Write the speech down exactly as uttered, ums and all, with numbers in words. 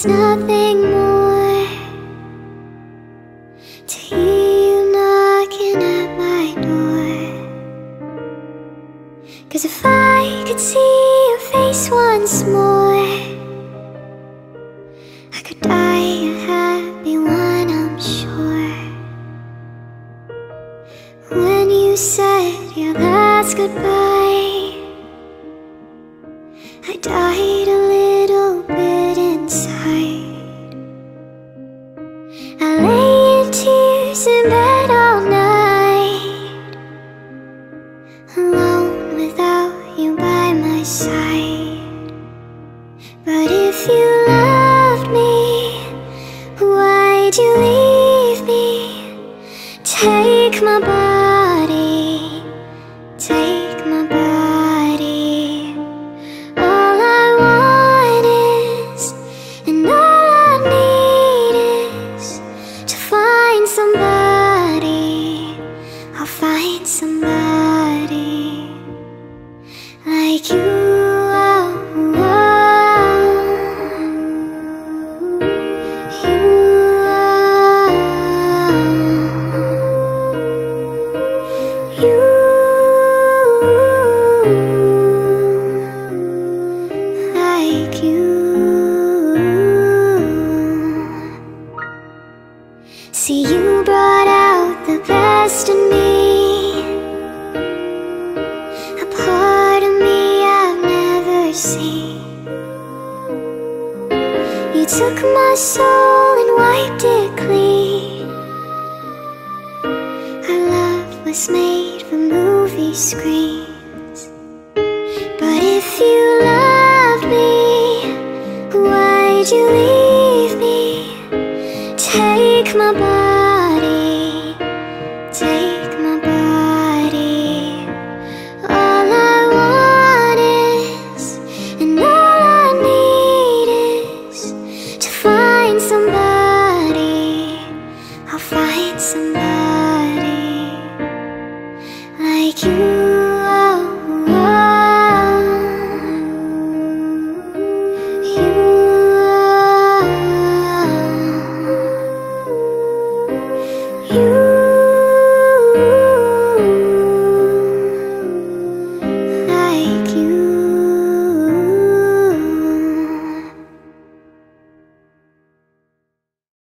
There's nothing more to hear you knocking at my door. 'Cause if I could see your face once more, I could die a happy one, I'm sure. When you said your last goodbye, I died a little bit inside. I lay in tears in bed all night, alone without you by my side. But if you loved me, why'd you leave me? Take my body, take my body. All I want is, and all I need is to find somebody. I'll find somebody like you. See, you brought out the best in me, a part of me I've never seen. You took my soul and wiped it clean. Our love was made for movie screens. But if you loved me, why'd you leave me? Take my body, take my body. All I want is, and all I need is to find somebody. I'll find somebody like you. You